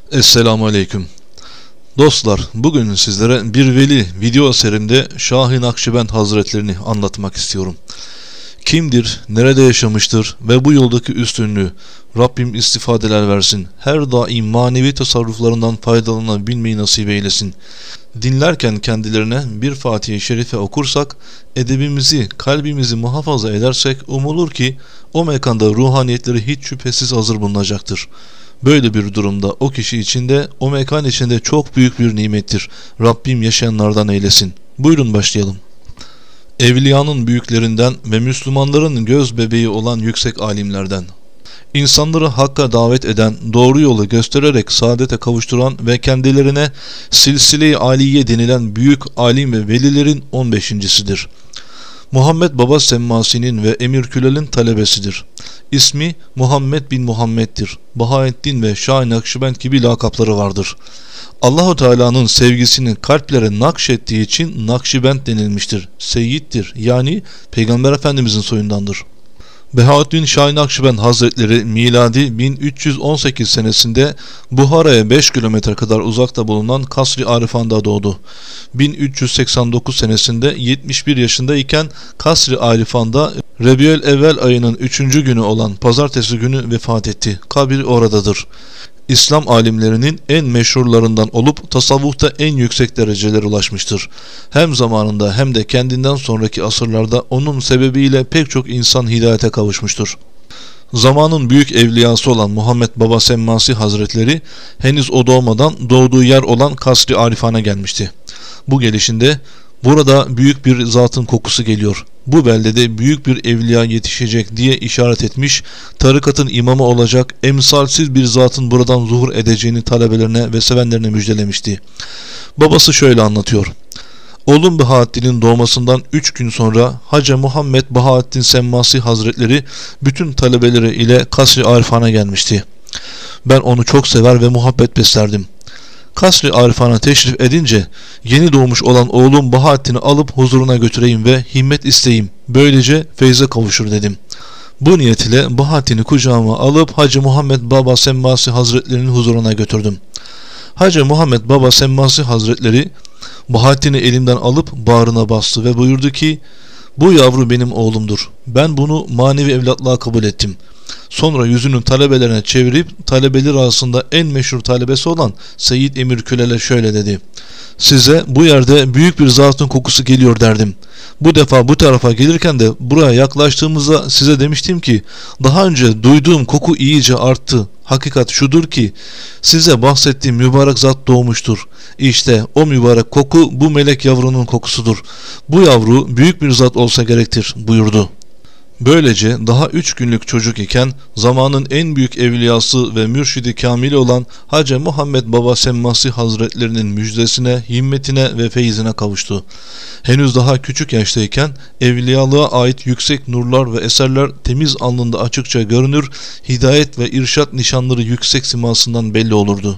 Esselamu Aleyküm. Dostlar, bugün sizlere bir veli video serimde Şah-ı Nakşibend Hazretlerini anlatmak istiyorum. Kimdir, nerede yaşamıştır ve bu yoldaki üstünlüğü Rabbim istifadeler versin. Her daim manevi tasarruflarından faydalanabilmeyi nasip eylesin. Dinlerken kendilerine bir Fatiha-i Şerife okursak, edebimizi, kalbimizi muhafaza edersek umulur ki o mekanda ruhaniyetleri hiç şüphesiz hazır bulunacaktır. Böyle bir durumda o kişi içinde, o mekan içinde çok büyük bir nimettir. Rabbim yaşayanlardan eylesin. Buyurun başlayalım. Evliyanın büyüklerinden ve Müslümanların göz bebeği olan yüksek alimlerden. İnsanları hakka davet eden, doğru yolu göstererek saadete kavuşturan ve kendilerine silsile-i aliye denilen büyük alim ve velilerin 15.'sidir. Muhammed Baba Semmasi'nin ve Emir Külal'in talebesidir. İsmi Muhammed bin Muhammed'dir. Bahaeddin ve Şah-ı Nakşibend gibi lakapları vardır. Allahu Teala'nın sevgisini kalplere nakşettiği için Nakşibend denilmiştir. Seyyiddir, yani Peygamber Efendimizin soyundandır. Bahaeddin Şah-ı Nakşibend Hazretleri miladi 1318 senesinde Buhara'ya 5 kilometre kadar uzakta bulunan Kasr-ı Arifan'da doğdu. 1389 senesinde 71 yaşındayken Kasr-ı Arifan'da Rebiyül Evvel ayının 3. günü olan pazartesi günü vefat etti. Kabri oradadır. İslam alimlerinin en meşhurlarından olup tasavvufta en yüksek derecelere ulaşmıştır. Hem zamanında hem de kendinden sonraki asırlarda onun sebebiyle pek çok insan hidayete kavuşmuştur. Zamanın büyük evliyası olan Muhammed Baba Semmasi Hazretleri henüz o doğmadan doğduğu yer olan Kasr-ı Arifan'a gelmişti. Bu gelişinde burada büyük bir zatın kokusu geliyor, bu beldede büyük bir evliya yetişecek diye işaret etmiş, tarikatın imamı olacak emsalsiz bir zatın buradan zuhur edeceğini talebelerine ve sevenlerine müjdelemişti. Babası şöyle anlatıyor. Oğlum Bahaeddin'in doğmasından 3 gün sonra Hacı Muhammed Bahaeddin Semmasi Hazretleri bütün talebeleri ile Kasr-ı Arifan'a gelmişti. Ben onu çok sever ve muhabbet beslerdim. Kasr-ı Arifan'a teşrif edince yeni doğmuş olan oğlum Bahaeddin'i alıp huzuruna götüreyim ve himmet isteyeyim. Böylece feyze kavuşur dedim. Bu niyet ile Bahaeddin'i kucağıma alıp Hacı Muhammed Baba Semmasi Hazretlerinin huzuruna götürdüm. Hacı Muhammed Baba Semmasi Hazretleri Bahaeddin'i elimden alıp bağrına bastı ve buyurdu ki, bu yavru benim oğlumdur. Ben bunu manevi evlatlığa kabul ettim. Sonra yüzünü talebelerine çevirip talebeler arasında en meşhur talebesi olan Seyyid Emir Külal'e şöyle dedi. Size bu yerde büyük bir zatın kokusu geliyor derdim. Bu defa bu tarafa gelirken de buraya yaklaştığımızda size demiştim ki daha önce duyduğum koku iyice arttı. Hakikat şudur ki size bahsettiğim mübarek zat doğmuştur. İşte o mübarek koku bu melek yavrunun kokusudur. Bu yavru büyük bir zat olsa gerektir buyurdu. Böylece daha 3 günlük çocuk iken zamanın en büyük evliyası ve mürşidi kamili olan Hacı Muhammed Baba Semmasi Hazretlerinin müjdesine, himmetine ve feyzine kavuştu. Henüz daha küçük yaştayken evliyalığa ait yüksek nurlar ve eserler temiz alnında açıkça görünür, hidayet ve irşat nişanları yüksek simasından belli olurdu.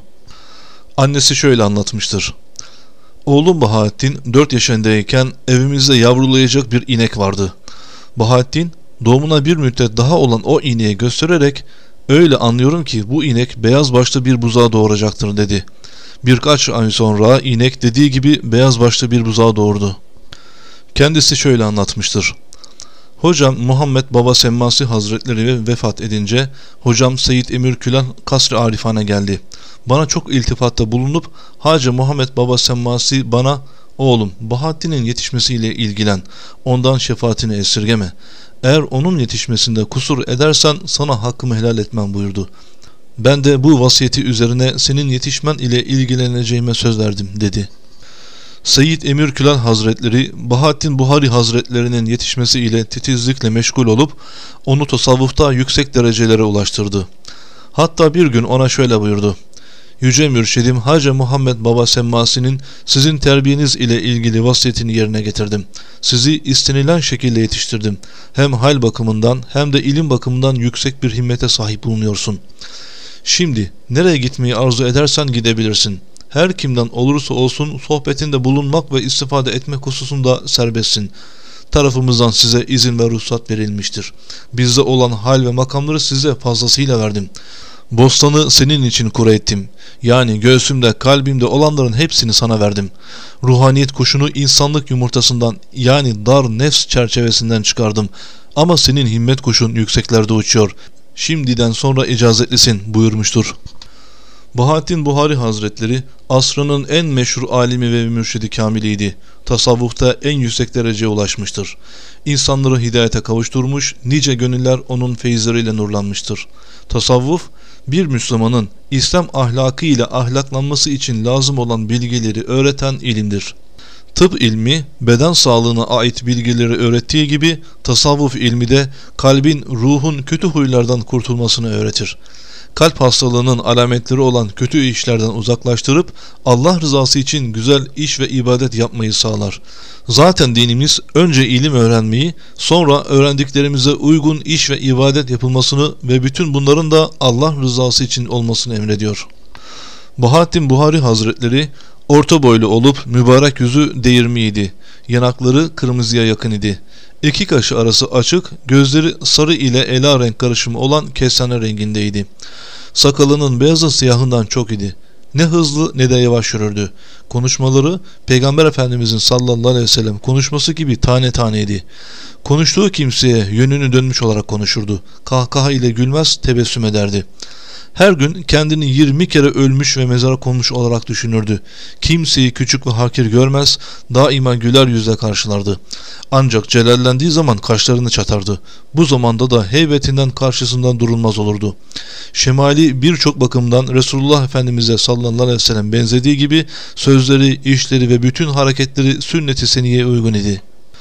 Annesi şöyle anlatmıştır. Oğlum Bahaeddin 4 yaşındayken evimizde yavrulayacak bir inek vardı. Bahaeddin doğumuna bir müddet daha olan o ineği göstererek öyle anlıyorum ki bu inek beyaz başlı bir buzağı doğuracaktır dedi. Birkaç ay sonra inek dediği gibi beyaz başlı bir buzağı doğurdu. Kendisi şöyle anlatmıştır. Hocam Muhammed Baba Semmasi Hazretleri vefat edince hocam Seyyid Emir Külal Kasr-ı Arifan'a geldi. Bana çok iltifatta bulunup Hacı Muhammed Baba Semmasi bana oğlum Bahaeddin'in yetişmesiyle ilgilen, ondan şefaatini esirgeme. Eğer onun yetişmesinde kusur edersen sana hakkımı helal etmem buyurdu. Ben de bu vasiyeti üzerine senin yetişmen ile ilgileneceğime söz verdim dedi. Seyyid Emir Külal Hazretleri Bahaeddin Buhari Hazretlerinin yetişmesi ile titizlikle meşgul olup onu tasavvufta yüksek derecelere ulaştırdı. Hatta bir gün ona şöyle buyurdu. Yüce Mürşidim Hacı Muhammed Baba Semmasi'nin sizin terbiyeniz ile ilgili vasiyetini yerine getirdim. Sizi istenilen şekilde yetiştirdim. Hem hal bakımından hem de ilim bakımından yüksek bir himmete sahip bulunuyorsun. Şimdi nereye gitmeyi arzu edersen gidebilirsin. Her kimden olursa olsun sohbetinde bulunmak ve istifade etmek hususunda serbestsin. Tarafımızdan size izin ve ruhsat verilmiştir. Bizde olan hal ve makamları size fazlasıyla verdim. Bostanı senin için kuru ettim. Yani göğsümde, kalbimde olanların hepsini sana verdim. Ruhaniyet kuşunu insanlık yumurtasından, yani dar nefs çerçevesinden çıkardım. Ama senin himmet kuşun yükseklerde uçuyor. Şimdiden sonra icazetlisin buyurmuştur. Bahattin Buhari Hazretleri asrının en meşhur alimi ve mürşidi kamiliydi. Tasavvufta en yüksek dereceye ulaşmıştır. İnsanları hidayete kavuşturmuş, nice gönüller onun feyizleriyle nurlanmıştır. Tasavvuf, bir Müslümanın İslam ahlakı ile ahlaklanması için lazım olan bilgileri öğreten ilimdir. Tıp ilmi beden sağlığına ait bilgileri öğrettiği gibi tasavvuf ilmi de kalbin, ruhun kötü huylardan kurtulmasını öğretir. Kalp hastalığının alametleri olan kötü işlerden uzaklaştırıp Allah rızası için güzel iş ve ibadet yapmayı sağlar. Zaten dinimiz önce ilim öğrenmeyi, sonra öğrendiklerimize uygun iş ve ibadet yapılmasını ve bütün bunların da Allah rızası için olmasını emrediyor. Bahattin Buhari Hazretleri orta boylu olup mübarek yüzü değirmiydi. Yanakları kırmızıya yakın idi. İki kaşı arası açık, gözleri sarı ile ela renk karışımı olan kestane rengindeydi. Sakalının beyazı siyahından çok idi. Ne hızlı ne de yavaş yürürdü. Konuşmaları Peygamber Efendimizin sallallahu aleyhi ve sellem konuşması gibi tane taneydi. Konuştuğu kimseye yönünü dönmüş olarak konuşurdu. Kahkaha ile gülmez, tebessüm ederdi. Her gün kendini 20 kere ölmüş ve mezara konmuş olarak düşünürdü. Kimseyi küçük ve hakir görmez, daima güler yüzle karşılardı. Ancak celallendiği zaman kaşlarını çatardı. Bu zamanda da heybetinden karşısından durulmaz olurdu. Şemali birçok bakımdan Resulullah Efendimiz'e sallallahu aleyhi ve sellem benzediği gibi sözleri, işleri ve bütün hareketleri sünnet-i seniyeye uygun idi.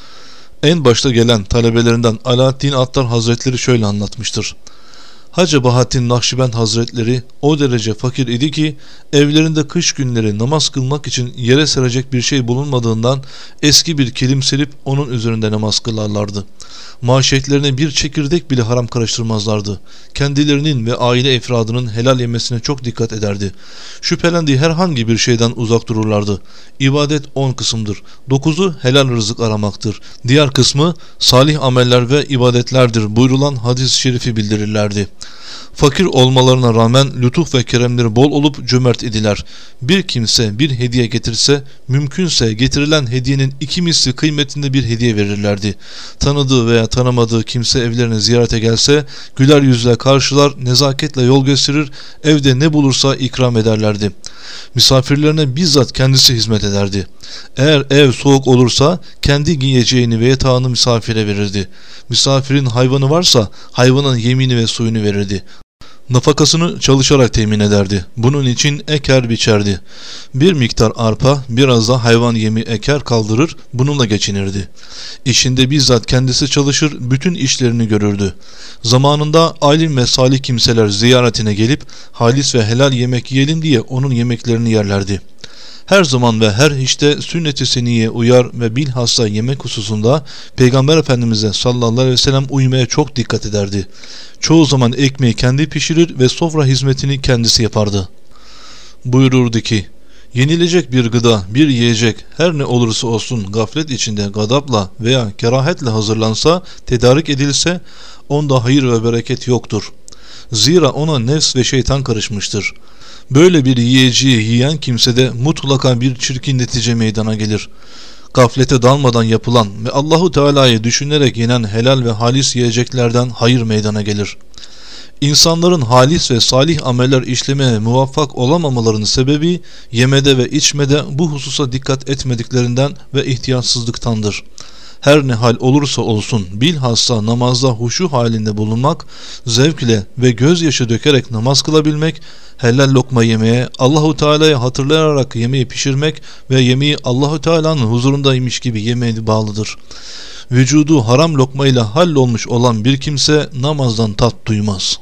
En başta gelen talebelerinden Alaaddin Attar Hazretleri şöyle anlatmıştır. Hacı Bahattin Nakşibend Hazretleri o derece fakir idi ki evlerinde kış günleri namaz kılmak için yere serecek bir şey bulunmadığından eski bir kilim serip onun üzerinde namaz kılarlardı. Maişetlerine bir çekirdek bile haram karıştırmazlardı. Kendilerinin ve aile efradının helal yemesine çok dikkat ederdi. Şüphelendiği herhangi bir şeyden uzak dururlardı. İbadet 10 kısımdır. 9'u helal rızık aramaktır. Diğer kısmı salih ameller ve ibadetlerdir buyurulan hadis-i şerifi bildirirlerdi. Fakir olmalarına rağmen lütuf ve keremleri bol olup cömert idiler. Bir kimse bir hediye getirse, mümkünse getirilen hediyenin 2 misli kıymetinde bir hediye verirlerdi. Tanıdığı veya tanımadığı kimse evlerine ziyarete gelse, güler yüzle karşılar, nezaketle yol gösterir, evde ne bulursa ikram ederlerdi. Misafirlerine bizzat kendisi hizmet ederdi. Eğer ev soğuk olursa kendi giyeceğini ve yatağını misafire verirdi. Misafirin hayvanı varsa hayvanın yemini ve suyunu verirdi. Nafakasını çalışarak temin ederdi. Bunun için eker biçerdi. Bir miktar arpa, biraz da hayvan yemi eker kaldırır, bununla geçinirdi. İşinde bizzat kendisi çalışır, bütün işlerini görürdü. Zamanında alim ve salih kimseler ziyaretine gelip halis ve helal yemek yiyelim diye onun yemeklerini yerlerdi. Her zaman ve her işte sünnet-i seniyye uyar ve bilhassa yemek hususunda Peygamber Efendimiz'e sallallahu aleyhi ve sellem uymaya çok dikkat ederdi. Çoğu zaman ekmeği kendi pişirir ve sofra hizmetini kendisi yapardı. Buyururdu ki, yenilecek bir gıda, bir yiyecek her ne olursa olsun gaflet içinde gadapla veya kerahetle hazırlansa, tedarik edilse onda hayır ve bereket yoktur. Zira ona nefs ve şeytan karışmıştır. Böyle bir yiyeceği yiyen kimsede mutlaka bir çirkin netice meydana gelir. Gaflete dalmadan yapılan ve Allahu Teala'yı düşünerek yenen helal ve halis yiyeceklerden hayır meydana gelir. İnsanların halis ve salih ameller işlemeye muvaffak olamamalarının sebebi yemede ve içmede bu hususa dikkat etmediklerinden ve ihtiyatsızlıktandır. Her ne hal olursa olsun bilhassa namazda huşu halinde bulunmak, zevkle ve gözyaşı dökerek namaz kılabilmek, helal lokma yemeye, Allahu Teala'yı hatırlayarak yemeği pişirmek ve yemeği Allahu Teala'nın huzurundaymış gibi yemeye bağlıdır. Vücudu haram lokmayla hallolmuş olan bir kimse namazdan tat duymaz.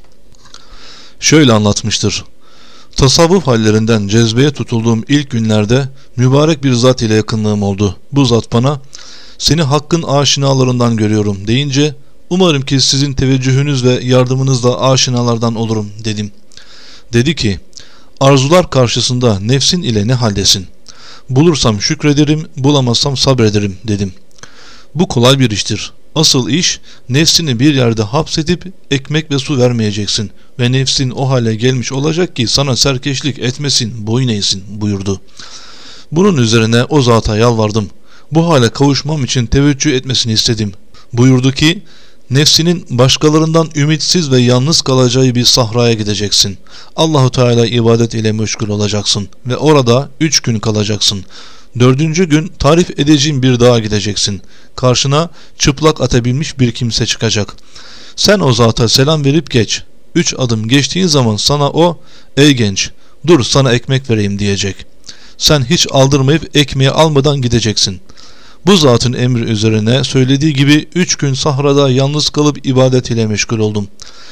Şöyle anlatmıştır. Tasavvuf hallerinden cezbeye tutulduğum ilk günlerde mübarek bir zat ile yakınlığım oldu. Bu zat bana, "Seni hakkın aşinalarından görüyorum" deyince, "Umarım ki sizin teveccühünüz ve yardımınızla aşinalardan olurum" dedim. Dedi ki, "Arzular karşısında nefsin ile ne haldesin? Bulursam şükrederim, bulamazsam sabrederim" dedim. "Bu kolay bir iştir. Asıl iş nefsini bir yerde hapsedip ekmek ve su vermeyeceksin ve nefsin o hale gelmiş olacak ki sana serkeşlik etmesin, boyun eğsin buyurdu. Bunun üzerine o zata yalvardım. Bu hale kavuşmam için teveccüh etmesini istedim. Buyurdu ki nefsinin başkalarından ümitsiz ve yalnız kalacağı bir sahraya gideceksin. Allahu Teala ibadet ile meşgul olacaksın ve orada 3 gün kalacaksın. 4. gün tarif edeceğin bir dağa gideceksin. Karşına çıplak ata binmiş bir kimse çıkacak. Sen o zata selam verip geç. 3 adım geçtiğin zaman sana o, ey genç, dur sana ekmek vereyim diyecek. Sen hiç aldırmayıp ekmeği almadan gideceksin. Bu zatın emri üzerine söylediği gibi 3 gün sahrada yalnız kalıp ibadet ile meşgul oldum.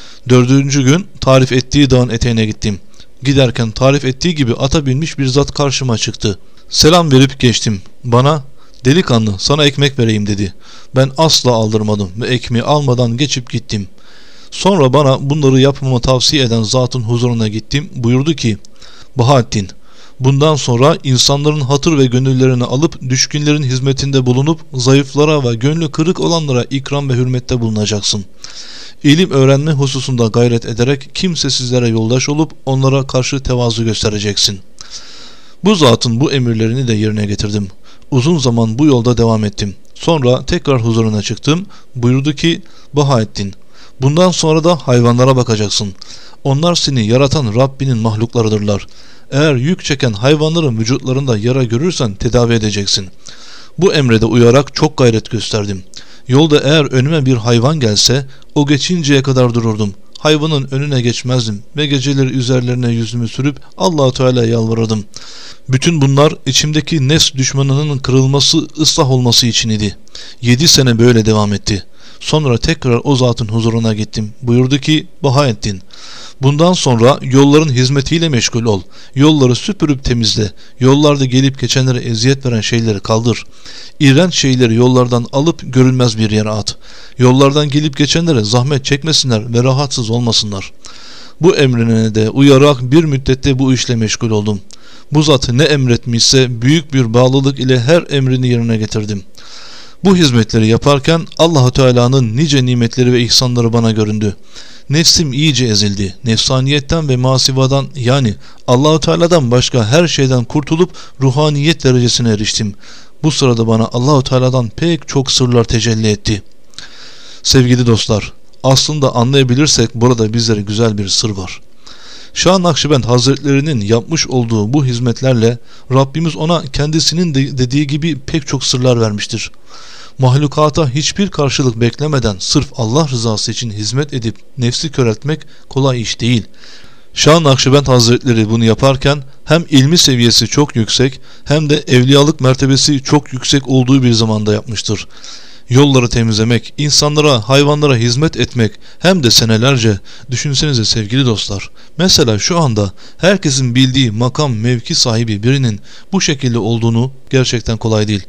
4. gün tarif ettiği dağın eteğine gittim. Giderken tarif ettiği gibi ata binmiş bir zat karşıma çıktı. Selam verip geçtim. Bana delikanlı sana ekmek vereyim dedi. Ben asla aldırmadım ve ekmeği almadan geçip gittim. Sonra bana bunları yapmamı tavsiye eden zatın huzuruna gittim. Buyurdu ki Bahattin, bundan sonra insanların hatır ve gönüllerini alıp düşkünlerin hizmetinde bulunup zayıflara ve gönlü kırık olanlara ikram ve hürmette bulunacaksın. İlim öğrenme hususunda gayret ederek kimsesizlere yoldaş olup onlara karşı tevazu göstereceksin. Bu zatın bu emirlerini de yerine getirdim. Uzun zaman bu yolda devam ettim. Sonra tekrar huzuruna çıktım. Buyurdu ki Bahattin, bundan sonra da hayvanlara bakacaksın. Onlar seni yaratan Rabbinin mahluklarıdırlar. Eğer yük çeken hayvanların vücutlarında yara görürsen tedavi edeceksin. Bu emre de uyarak çok gayret gösterdim. Yolda eğer önüme bir hayvan gelse o geçinceye kadar dururdum. Hayvanın önüne geçmezdim ve geceleri üzerlerine yüzümü sürüp Allah-u Teala'ya yalvarırdım. Bütün bunlar içimdeki nefs düşmanının kırılması, ıslah olması için idi. 7 sene böyle devam etti. Sonra tekrar o zatın huzuruna gittim. Buyurdu ki Bahattin, bundan sonra yolların hizmetiyle meşgul ol. Yolları süpürüp temizle. Yollarda gelip geçenlere eziyet veren şeyleri kaldır. İğrenç şeyleri yollardan alıp görülmez bir yere at. Yollardan gelip geçenlere zahmet çekmesinler ve rahatsız olmasınlar. Bu emrine de uyarak bir müddette bu işle meşgul oldum. Bu zat ne emretmişse büyük bir bağlılık ile her emrini yerine getirdim. Bu hizmetleri yaparken Allah-u Teala'nın nice nimetleri ve ihsanları bana göründü. Nefsim iyice ezildi. Nefsaniyetten ve masivadan, yani Allah-u Teala'dan başka her şeyden kurtulup ruhaniyet derecesine eriştim. Bu sırada bana Allah-u Teala'dan pek çok sırlar tecelli etti. Sevgili dostlar, aslında anlayabilirsek burada bizlere güzel bir sır var. Şah Nakşibend Hazretlerinin yapmış olduğu bu hizmetlerle Rabbimiz ona kendisinin dediği gibi pek çok sırlar vermiştir. Mahlukata hiçbir karşılık beklemeden sırf Allah rızası için hizmet edip nefsi köreltmek kolay iş değil. Şah Nakşibend Hazretleri bunu yaparken hem ilmi seviyesi çok yüksek hem de evliyalık mertebesi çok yüksek olduğu bir zamanda yapmıştır. Yolları temizlemek, insanlara, hayvanlara hizmet etmek hem de senelerce, düşünsenize sevgili dostlar. Mesela şu anda herkesin bildiği makam mevki sahibi birinin bu şekilde olduğunu gerçekten kolay değil.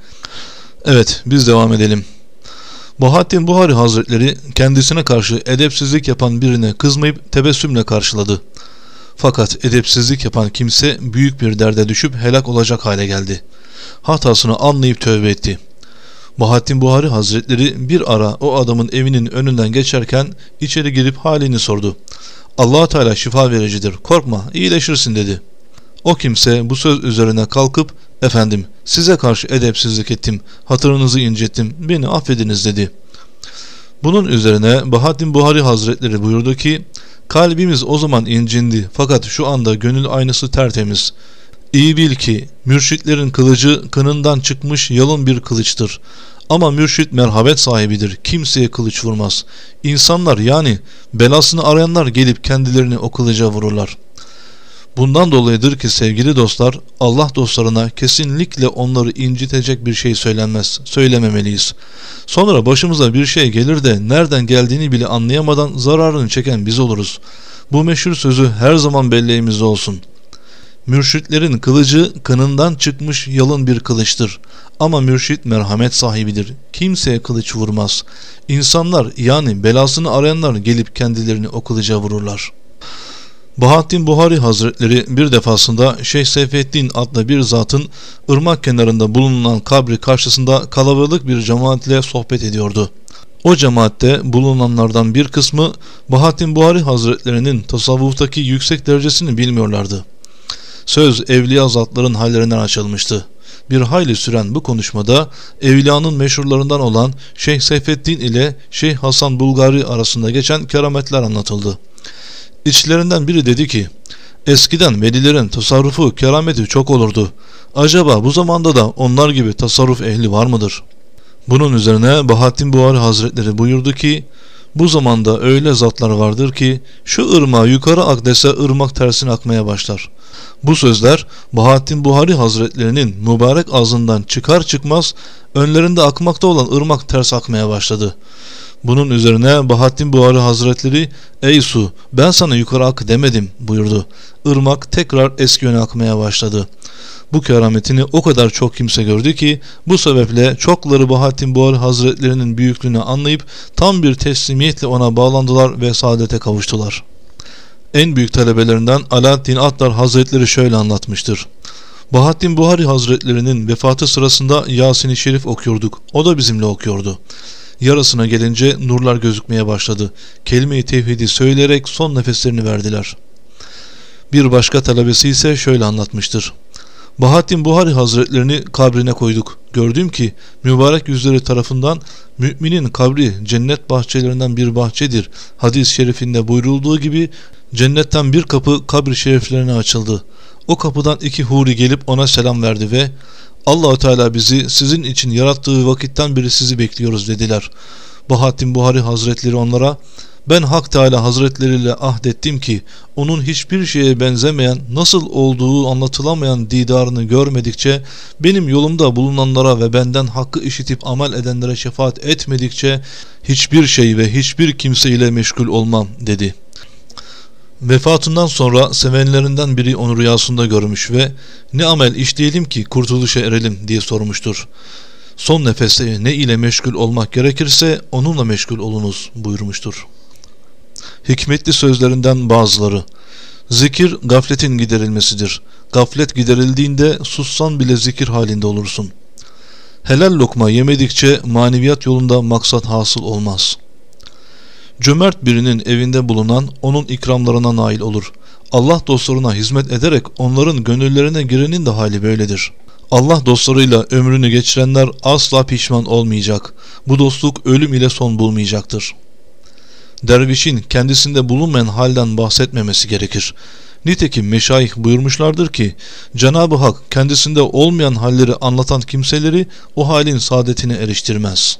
Evet, biz devam edelim. Bahattin Buhari Hazretleri kendisine karşı edepsizlik yapan birine kızmayıp tebessümle karşıladı. Fakat edepsizlik yapan kimse büyük bir derde düşüp helak olacak hale geldi. Hatasını anlayıp tövbe etti. Bahattin Buhari Hazretleri bir ara o adamın evinin önünden geçerken içeri girip halini sordu. Allah-u Teala şifa vericidir, korkma, iyileşirsin dedi. O kimse bu söz üzerine kalkıp efendim size karşı edepsizlik ettim, hatırınızı incittim, beni affediniz dedi. Bunun üzerine Bahattin Buhari Hazretleri buyurdu ki kalbimiz o zaman incindi fakat şu anda gönül aynası tertemiz. İyi bil ki mürşitlerin kılıcı kınından çıkmış yalın bir kılıçtır. Ama mürşit merhamet sahibidir. Kimseye kılıç vurmaz. İnsanlar yani belasını arayanlar gelip kendilerini o kılıca vururlar. Bundan dolayıdır ki sevgili dostlar, Allah dostlarına kesinlikle onları incitecek bir şey söylememeliyiz. Sonra başımıza bir şey gelir de nereden geldiğini bile anlayamadan zararını çeken biz oluruz. Bu meşhur sözü her zaman belleğimizde olsun. Mürşitlerin kılıcı kınından çıkmış yalın bir kılıçtır. Ama mürşit merhamet sahibidir. Kimseye kılıç vurmaz. İnsanlar yani belasını arayanlar gelip kendilerini o kılıca vururlar. Bahattin Buhari Hazretleri bir defasında Şeyh Seyfettin adlı bir zatın ırmak kenarında bulunan kabri karşısında kalabalık bir cemaatle sohbet ediyordu. O cemaatte bulunanlardan bir kısmı Bahattin Buhari Hazretlerinin tasavvuftaki yüksek derecesini bilmiyorlardı. Söz evliya zatların hallerinden açılmıştı. Bir hayli süren bu konuşmada evliyanın meşhurlarından olan Şeyh Seyfettin ile Şeyh Hasan Bulgari arasında geçen kerametler anlatıldı. İçlerinden biri dedi ki, eskiden velilerin tasarrufu, kerameti çok olurdu. Acaba bu zamanda da onlar gibi tasarruf ehli var mıdır? Bunun üzerine Bahattin Buhari Hazretleri buyurdu ki, bu zamanda öyle zatlar vardır ki şu ırmağı yukarı ak dese ırmak tersine akmaya başlar. Bu sözler Bahattin Buhari Hazretlerinin mübarek ağzından çıkar çıkmaz önlerinde akmakta olan ırmak ters akmaya başladı. Bunun üzerine Bahattin Buhari Hazretleri, ey su, ben sana yukarı ak demedim buyurdu. Irmak tekrar eski yöne akmaya başladı. Bu kerametini o kadar çok kimse gördü ki bu sebeple çokları Bahattin Buhari Hazretlerinin büyüklüğünü anlayıp tam bir teslimiyetle ona bağlandılar ve saadete kavuştular. En büyük talebelerinden Alaaddin Attar Hazretleri şöyle anlatmıştır. Bahattin Buhari Hazretlerinin vefatı sırasında Yasin-i Şerif okuyorduk. O da bizimle okuyordu. Yarısına gelince nurlar gözükmeye başladı. Kelime-i tevhidi söyleyerek son nefeslerini verdiler. Bir başka talebesi ise şöyle anlatmıştır. Bahattin Buhari Hazretlerini kabrine koyduk. Gördüm ki mübarek yüzleri tarafından müminin kabri cennet bahçelerinden bir bahçedir. Hadis-i şerifinde buyurulduğu gibi cennetten bir kapı kabri şeriflerine açıldı. O kapıdan iki huri gelip ona selam verdi ve Allah-u Teala bizi sizin için yarattığı vakitten beri sizi bekliyoruz dediler. Bahattin Buhari Hazretleri onlara, ben Hak Teala Hazretleri ile ahdettim ki onun hiçbir şeye benzemeyen, nasıl olduğu anlatılamayan didarını görmedikçe, benim yolumda bulunanlara ve benden hakkı işitip amel edenlere şefaat etmedikçe hiçbir şey ve hiçbir kimse ile meşgul olmam dedi. Vefatından sonra sevenlerinden biri onu rüyasında görmüş ve ne amel işleyelim ki kurtuluşa erelim diye sormuştur. Son nefeste ne ile meşgul olmak gerekirse onunla meşgul olunuz buyurmuştur. Hikmetli sözlerinden bazıları: zikir gafletin giderilmesidir. Gaflet giderildiğinde sussan bile zikir halinde olursun. Helal lokma yemedikçe maneviyat yolunda maksat hasıl olmaz. Cömert birinin evinde bulunan onun ikramlarına nail olur. Allah dostlarına hizmet ederek onların gönüllerine girenin de hali böyledir. Allah dostlarıyla ömrünü geçirenler asla pişman olmayacak. Bu dostluk ölüm ile son bulmayacaktır. Dervişin kendisinde bulunmayan halden bahsetmemesi gerekir. Nitekim meşayih buyurmuşlardır ki Cenab-ı Hak kendisinde olmayan halleri anlatan kimseleri o halin saadetine eriştirmez.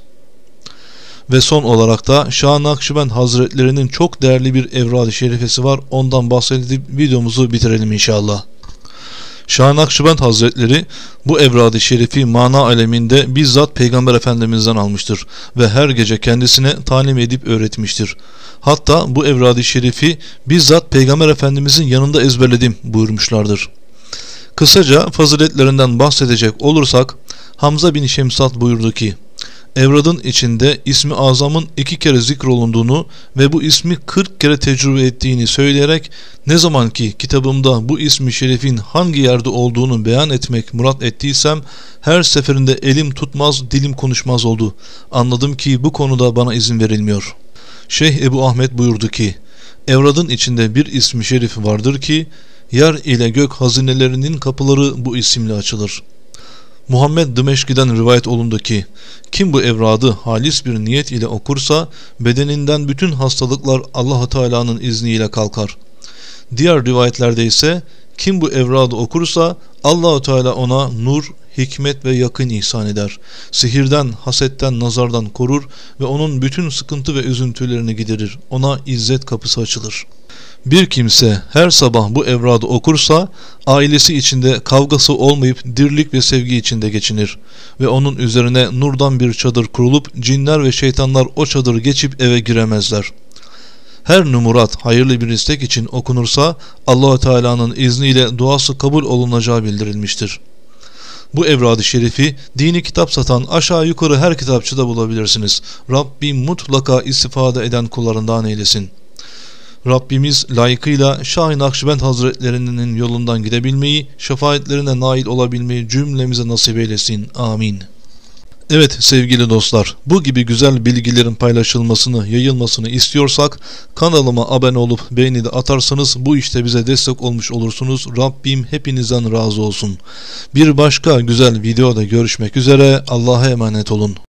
Ve son olarak da Şah-ı Nakşibend Hazretlerinin çok değerli bir evrad-ı şerifesi var. Ondan bahsedip videomuzu bitirelim inşallah. Şah-ı Nakşibend Hazretleri bu evrad-ı şerifi mana aleminde bizzat Peygamber Efendimiz'den almıştır ve her gece kendisine talim edip öğretmiştir. Hatta bu evrad-ı şerifi bizzat Peygamber Efendimiz'in yanında ezberledim buyurmuşlardır. Kısaca faziletlerinden bahsedecek olursak Hamza bin Şemsat buyurdu ki, evradın içinde ismi azamın 2 kere zikrolunduğunu ve bu ismi 40 kere tecrübe ettiğini söyleyerek ne zaman ki kitabımda bu ismi şerifin hangi yerde olduğunu beyan etmek murat ettiysem her seferinde elim tutmaz dilim konuşmaz oldu. Anladım ki bu konuda bana izin verilmiyor. Şeyh Ebu Ahmet buyurdu ki evradın içinde bir ismi şerif vardır ki yer ile gök hazinelerinin kapıları bu isimle açılır. Muhammed Dımeşki'den rivayet olundu ki kim bu evradı halis bir niyet ile okursa bedeninden bütün hastalıklar Allah-u Teala'nın izniyle kalkar. Diğer rivayetlerde ise kim bu evradı okursa Allah-u Teala ona nur, hikmet ve yakın ihsan eder. Sihirden, hasetten, nazardan korur ve onun bütün sıkıntı ve üzüntülerini giderir. Ona izzet kapısı açılır. Bir kimse her sabah bu evradı okursa ailesi içinde kavgası olmayıp dirlik ve sevgi içinde geçinir ve onun üzerine nurdan bir çadır kurulup cinler ve şeytanlar o çadır geçip eve giremezler. Her numurat hayırlı bir istek için okunursa Allah-u Teala'nın izniyle duası kabul olunacağı bildirilmiştir. Bu evrad-ı şerifi dini kitap satan aşağı yukarı her kitapçıda bulabilirsiniz. Rabbim mutlaka istifade eden kullarından eylesin. Rabbimiz layıkıyla Şah-ı Nakşibend Hazretlerinin yolundan gidebilmeyi, şefaatlerine nail olabilmeyi cümlemize nasip eylesin. Amin. Evet sevgili dostlar, bu gibi güzel bilgilerin paylaşılmasını, yayılmasını istiyorsak kanalıma abone olup beğeni de atarsanız bu işte bize destek olmuş olursunuz. Rabbim hepinizden razı olsun. Bir başka güzel videoda görüşmek üzere. Allah'a emanet olun.